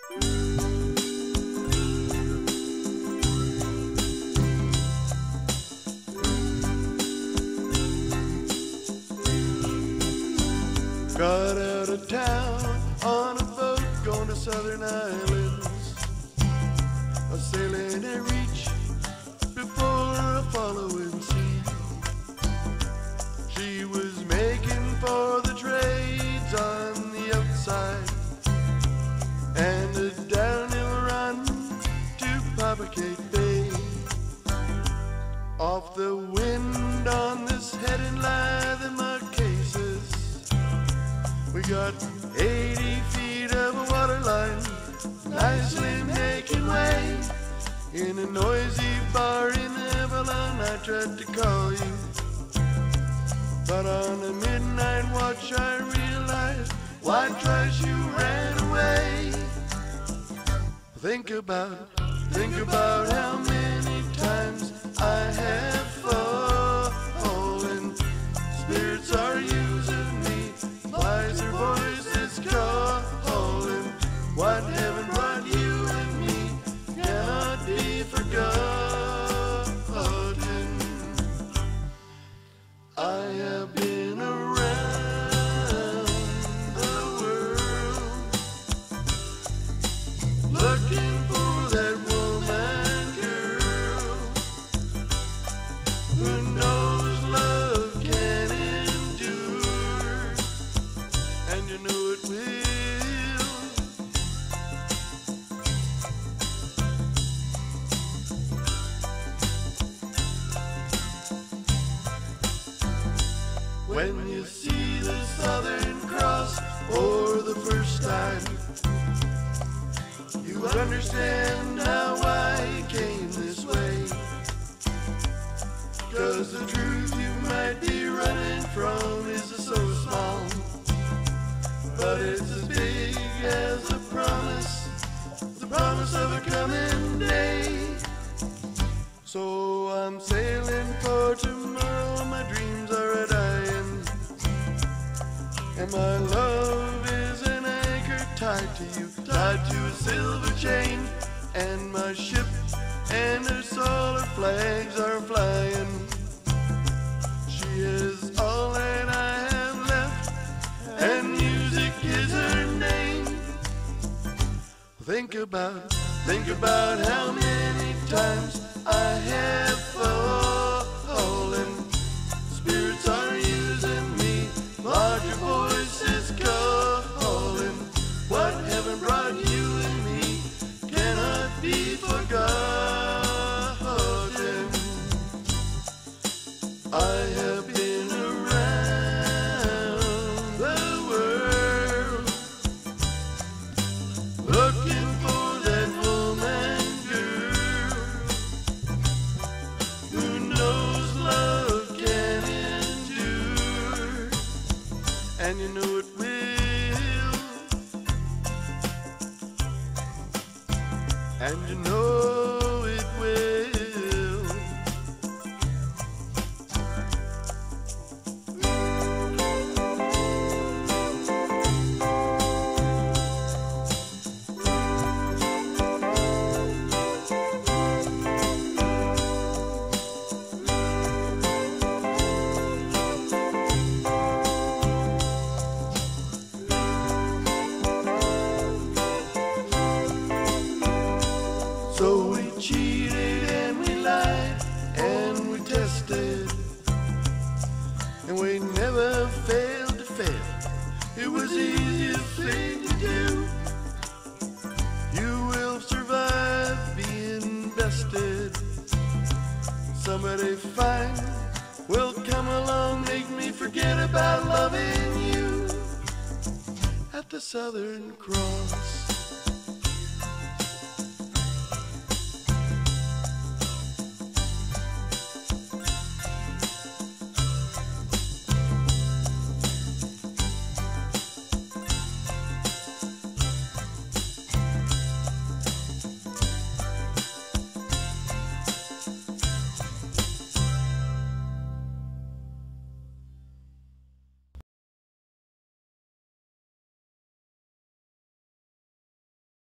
Got out of town on a boat going to Southern Islands. A sailing I reach before a following sea. She was making for the trades on the outside and a downhill run to Pawpakette Bay. Off the wind on this heading lie the Marquesas. We got 80 feet of a water line, nicely making way. In a noisy bar in Avalon, I tried to call you, but on a midnight watch I realized why twice you ran away. Think about how many times I have fallen. Spirits are using me, wiser voices calling. What heaven brought you and me cannot be forgotten. I have been around the world looking for that woman girl who knows love can endure, and you know it will. When you see the Southern Cross for the first time, you understand how I came this way. 'Cause the truth you might be running from is so small, but it's as big as the promise of a coming day. So I'm sailing for tomorrow, my dreams are a-dying, and my love is an anchor tied to you, tied to a silver chain, and my ship and her solar flags are flying. She is all that I have left, and music is her name. Think about how many times I have fallen. Spirits are using me, larger voices calling. What heaven brought you and me cannot be forgotten. I have been around the world looking for that woman girl who knows love can endure, and you know it will, and you know it will. So we cheated and we lied and we tested, and we never failed to fail. It was the easiest thing to do. You will survive being bested. Somebody fine will come along, make me forget about loving you at the Southern Cross.